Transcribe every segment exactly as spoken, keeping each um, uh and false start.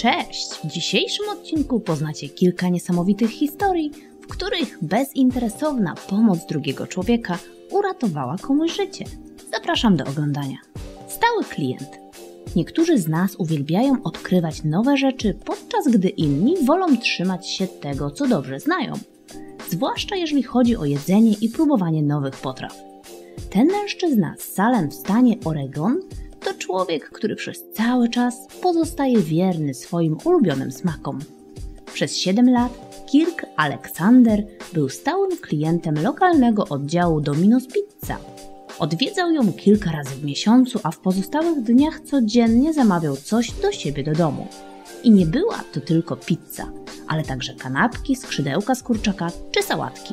Cześć! W dzisiejszym odcinku poznacie kilka niesamowitych historii, w których bezinteresowna pomoc drugiego człowieka uratowała komuś życie. Zapraszam do oglądania. Stały klient. Niektórzy z nas uwielbiają odkrywać nowe rzeczy, podczas gdy inni wolą trzymać się tego, co dobrze znają. Zwłaszcza jeżeli chodzi o jedzenie i próbowanie nowych potraw. Ten mężczyzna z Salem w stanie Oregon to człowiek, który przez cały czas pozostaje wierny swoim ulubionym smakom. Przez siedem lat Kirk Alexander był stałym klientem lokalnego oddziału Domino's Pizza. Odwiedzał ją kilka razy w miesiącu, a w pozostałych dniach codziennie zamawiał coś do siebie do domu. I nie była to tylko pizza, ale także kanapki, skrzydełka z kurczaka czy sałatki.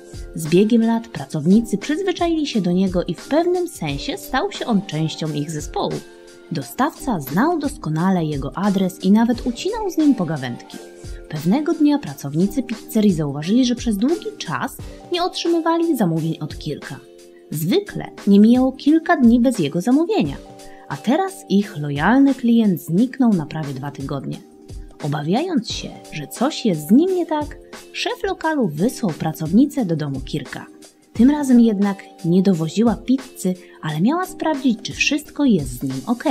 Z biegiem lat pracownicy przyzwyczaili się do niego i w pewnym sensie stał się on częścią ich zespołu. Dostawca znał doskonale jego adres i nawet ucinał z nim pogawędki. Pewnego dnia pracownicy pizzerii zauważyli, że przez długi czas nie otrzymywali zamówień od Kirka. Zwykle nie mijało kilka dni bez jego zamówienia, a teraz ich lojalny klient zniknął na prawie dwa tygodnie. Obawiając się, że coś jest z nim nie tak, szef lokalu wysłał pracownicę do domu Kirka. Tym razem jednak nie dowoziła pizzy, ale miała sprawdzić, czy wszystko jest z nim ok.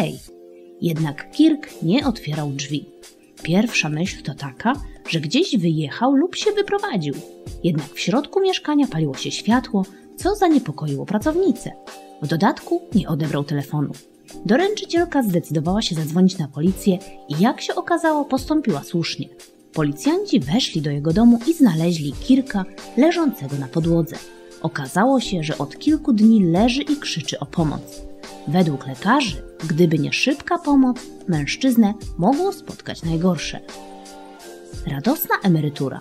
Jednak Kirk nie otwierał drzwi. Pierwsza myśl to taka, że gdzieś wyjechał lub się wyprowadził. Jednak w środku mieszkania paliło się światło, co zaniepokoiło pracownicę. W dodatku nie odebrał telefonu. Doręczycielka zdecydowała się zadzwonić na policję i jak się okazało, postąpiła słusznie. Policjanci weszli do jego domu i znaleźli Kirka leżącego na podłodze. Okazało się, że od kilku dni leży i krzyczy o pomoc. Według lekarzy, gdyby nie szybka pomoc, mężczyznę mogło spotkać najgorsze. Radosna emerytura.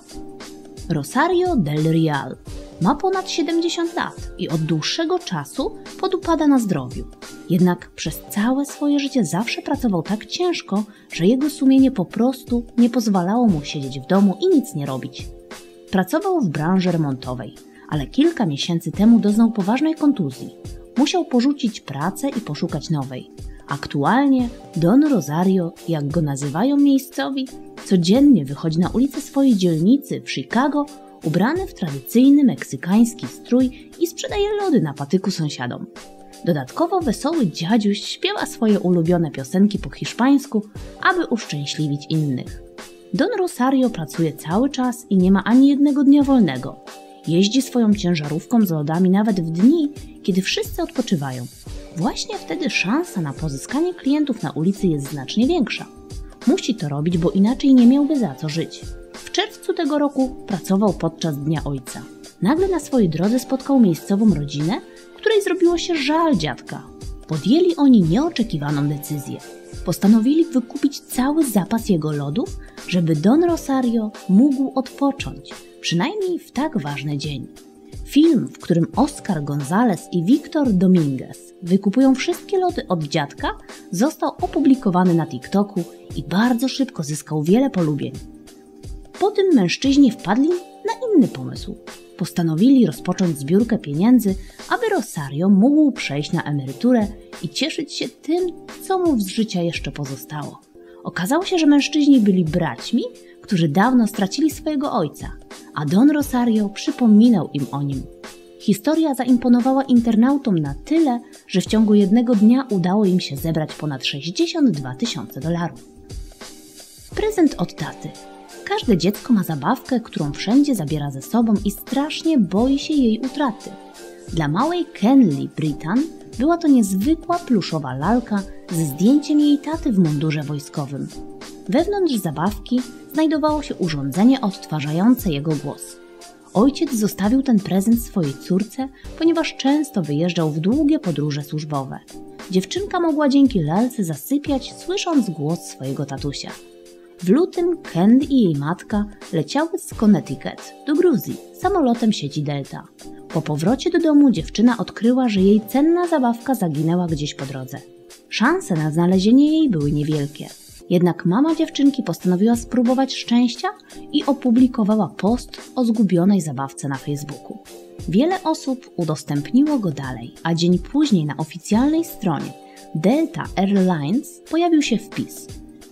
Rosario del Real ma ponad siedemdziesiąt lat i od dłuższego czasu podupada na zdrowiu. Jednak przez całe swoje życie zawsze pracował tak ciężko, że jego sumienie po prostu nie pozwalało mu siedzieć w domu i nic nie robić. Pracował w branży remontowej, ale kilka miesięcy temu doznał poważnej kontuzji. Musiał porzucić pracę i poszukać nowej. Aktualnie Don Rosario, jak go nazywają miejscowi, codziennie wychodzi na ulicę swojej dzielnicy w Chicago, ubrany w tradycyjny meksykański strój i sprzedaje lody na patyku sąsiadom. Dodatkowo wesoły dziadziuś śpiewa swoje ulubione piosenki po hiszpańsku, aby uszczęśliwić innych. Don Rosario pracuje cały czas i nie ma ani jednego dnia wolnego. Jeździ swoją ciężarówką z lodami nawet w dni, kiedy wszyscy odpoczywają. Właśnie wtedy szansa na pozyskanie klientów na ulicy jest znacznie większa. Musi to robić, bo inaczej nie miałby za co żyć. W czerwcu tego roku pracował podczas Dnia Ojca. Nagle na swojej drodze spotkał miejscową rodzinę, której zrobiło się żal dziadka. Podjęli oni nieoczekiwaną decyzję. Postanowili wykupić cały zapas jego lodów, żeby Don Rosario mógł odpocząć, przynajmniej w tak ważny dzień. Film, w którym Oscar González i Victor Dominguez wykupują wszystkie lody od dziadka, został opublikowany na TikToku i bardzo szybko zyskał wiele polubień. Po tym mężczyźni wpadli na inny pomysł. Postanowili rozpocząć zbiórkę pieniędzy, aby Rosario mógł przejść na emeryturę i cieszyć się tym, co mu z życia jeszcze pozostało. Okazało się, że mężczyźni byli braćmi, którzy dawno stracili swojego ojca, a Don Rosario przypominał im o nim. Historia zaimponowała internautom na tyle, że w ciągu jednego dnia udało im się zebrać ponad sześćdziesiąt dwa tysiące dolarów. Prezent od taty. Każde dziecko ma zabawkę, którą wszędzie zabiera ze sobą i strasznie boi się jej utraty. Dla małej Kenley Brittan była to niezwykła pluszowa lalka ze zdjęciem jej taty w mundurze wojskowym. Wewnątrz zabawki znajdowało się urządzenie odtwarzające jego głos. Ojciec zostawił ten prezent swojej córce, ponieważ często wyjeżdżał w długie podróże służbowe. Dziewczynka mogła dzięki lalce zasypiać, słysząc głos swojego tatusia. W lutym Candy i jej matka leciały z Connecticut do Gruzji samolotem sieci Delta. Po powrocie do domu dziewczyna odkryła, że jej cenna zabawka zaginęła gdzieś po drodze. Szanse na znalezienie jej były niewielkie. Jednak mama dziewczynki postanowiła spróbować szczęścia i opublikowała post o zgubionej zabawce na Facebooku. Wiele osób udostępniło go dalej, a dzień później na oficjalnej stronie Delta Airlines pojawił się wpis: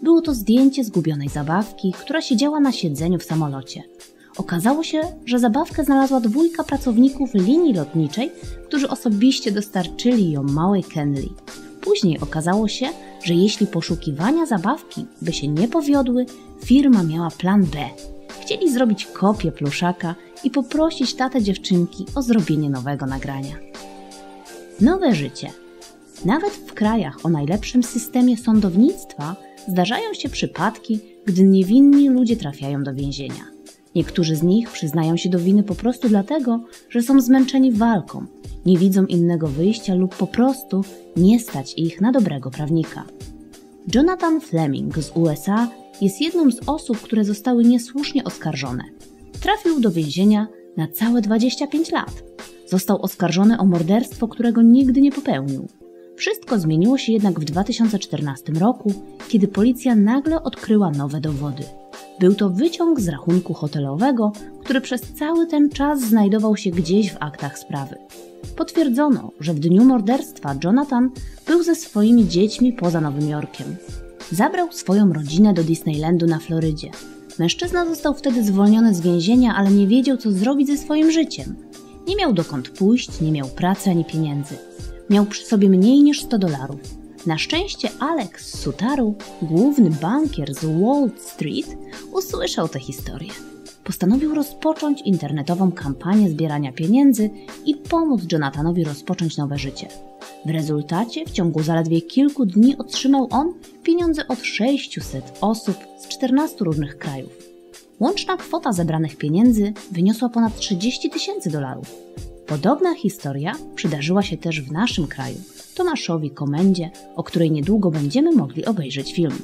Było to zdjęcie zgubionej zabawki, która siedziała na siedzeniu w samolocie. Okazało się, że zabawkę znalazła dwójka pracowników linii lotniczej, którzy osobiście dostarczyli ją małej Kenley. Później okazało się, że jeśli poszukiwania zabawki by się nie powiodły, firma miała plan B. Chcieli zrobić kopię pluszaka i poprosić tatę dziewczynki o zrobienie nowego nagrania. Nowe życie. Nawet w krajach o najlepszym systemie sądownictwa zdarzają się przypadki, gdy niewinni ludzie trafiają do więzienia. Niektórzy z nich przyznają się do winy po prostu dlatego, że są zmęczeni walką, nie widzą innego wyjścia lub po prostu nie stać ich na dobrego prawnika. Jonathan Fleming z U S A jest jedną z osób, które zostały niesłusznie oskarżone. Trafił do więzienia na całe dwadzieścia pięć lat. Został oskarżony o morderstwo, którego nigdy nie popełnił. Wszystko zmieniło się jednak w dwa tysiące czternastym roku, kiedy policja nagle odkryła nowe dowody. Był to wyciąg z rachunku hotelowego, który przez cały ten czas znajdował się gdzieś w aktach sprawy. Potwierdzono, że w dniu morderstwa Jonathan był ze swoimi dziećmi poza Nowym Jorkiem. Zabrał swoją rodzinę do Disneylandu na Florydzie. Mężczyzna został wtedy zwolniony z więzienia, ale nie wiedział, co zrobić ze swoim życiem. Nie miał dokąd pójść, nie miał pracy ani pieniędzy. Miał przy sobie mniej niż sto dolarów. Na szczęście Alex z Sutaru, główny bankier z Wall Street, usłyszał tę historię. Postanowił rozpocząć internetową kampanię zbierania pieniędzy i pomóc Jonathanowi rozpocząć nowe życie. W rezultacie w ciągu zaledwie kilku dni otrzymał on pieniądze od sześciuset osób z czternastu różnych krajów. Łączna kwota zebranych pieniędzy wyniosła ponad trzydzieści tysięcy dolarów. Podobna historia przydarzyła się też w naszym kraju, Tomaszowi Komendzie, o której niedługo będziemy mogli obejrzeć film.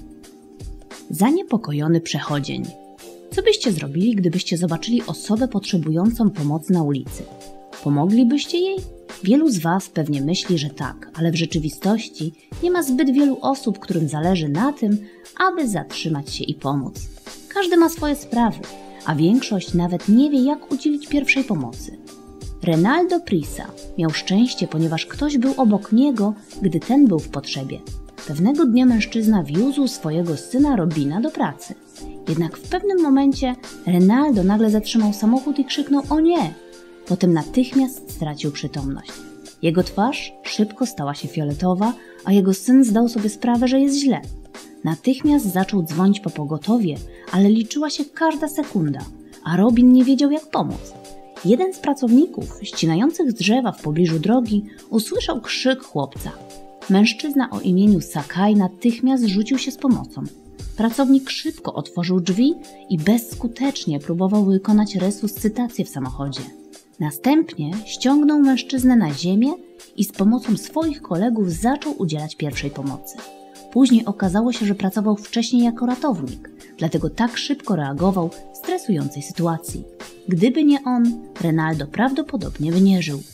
Zaniepokojony przechodzień. Co byście zrobili, gdybyście zobaczyli osobę potrzebującą pomocy na ulicy? Pomoglibyście jej? Wielu z Was pewnie myśli, że tak, ale w rzeczywistości nie ma zbyt wielu osób, którym zależy na tym, aby zatrzymać się i pomóc. Każdy ma swoje sprawy, a większość nawet nie wie, jak udzielić pierwszej pomocy. Renaldo Prisa miał szczęście, ponieważ ktoś był obok niego, gdy ten był w potrzebie. Pewnego dnia mężczyzna wiózł swojego syna Robina do pracy. Jednak w pewnym momencie Renaldo nagle zatrzymał samochód i krzyknął „o nie!”. Potem natychmiast stracił przytomność. Jego twarz szybko stała się fioletowa, a jego syn zdał sobie sprawę, że jest źle. Natychmiast zaczął dzwonić po pogotowie, ale liczyła się każda sekunda, a Robin nie wiedział, jak pomóc. Jeden z pracowników ścinających drzewa w pobliżu drogi usłyszał krzyk chłopca. Mężczyzna o imieniu Sakai natychmiast rzucił się z pomocą. Pracownik szybko otworzył drzwi i bezskutecznie próbował wykonać resuscytację w samochodzie. Następnie ściągnął mężczyznę na ziemię i z pomocą swoich kolegów zaczął udzielać pierwszej pomocy. Później okazało się, że pracował wcześniej jako ratownik, dlatego tak szybko reagował w stresującej sytuacji. Gdyby nie on, Renaldo prawdopodobnie by nie żył.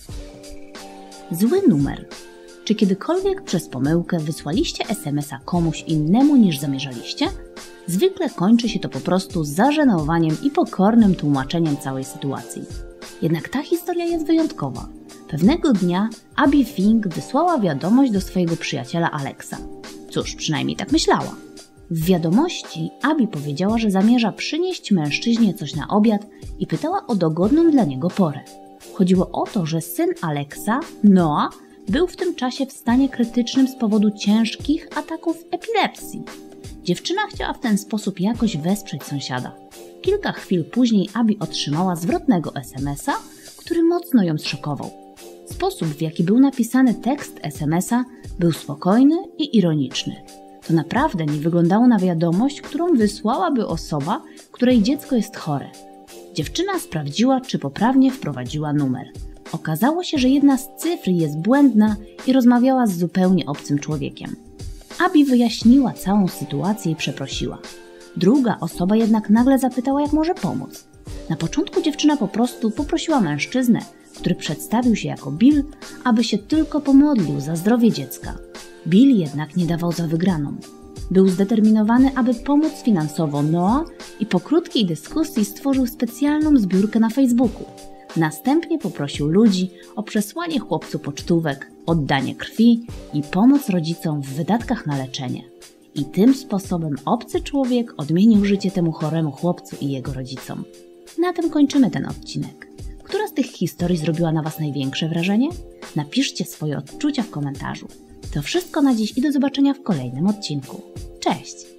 Zły numer. Czy kiedykolwiek przez pomyłkę wysłaliście es em es a komuś innemu niż zamierzaliście? Zwykle kończy się to po prostu zażenowaniem i pokornym tłumaczeniem całej sytuacji. Jednak ta historia jest wyjątkowa. Pewnego dnia Abby Fink wysłała wiadomość do swojego przyjaciela Alexa. Cóż, przynajmniej tak myślała. W wiadomości Abby powiedziała, że zamierza przynieść mężczyźnie coś na obiad i pytała o dogodną dla niego porę. Chodziło o to, że syn Alexa, Noah, był w tym czasie w stanie krytycznym z powodu ciężkich ataków epilepsji. Dziewczyna chciała w ten sposób jakoś wesprzeć sąsiada. Kilka chwil później Abby otrzymała zwrotnego es em es a, który mocno ją zszokował. Sposób, w jaki był napisany tekst es em es a, był spokojny i ironiczny. To naprawdę nie wyglądało na wiadomość, którą wysłałaby osoba, której dziecko jest chore. Dziewczyna sprawdziła, czy poprawnie wprowadziła numer. Okazało się, że jedna z cyfr jest błędna i rozmawiała z zupełnie obcym człowiekiem. Abby wyjaśniła całą sytuację i przeprosiła. Druga osoba jednak nagle zapytała, jak może pomóc. Na początku dziewczyna po prostu poprosiła mężczyznę, który przedstawił się jako Bill, aby się tylko pomodlił za zdrowie dziecka. Bill jednak nie dawał za wygraną. Był zdeterminowany, aby pomóc finansowo Noah i po krótkiej dyskusji stworzył specjalną zbiórkę na Facebooku. Następnie poprosił ludzi o przesłanie chłopcu pocztówek, oddanie krwi i pomoc rodzicom w wydatkach na leczenie. I tym sposobem obcy człowiek odmienił życie temu choremu chłopcu i jego rodzicom. Na tym kończymy ten odcinek. Która z tych historii zrobiła na Was największe wrażenie? Napiszcie swoje odczucia w komentarzu. To wszystko na dziś i do zobaczenia w kolejnym odcinku. Cześć!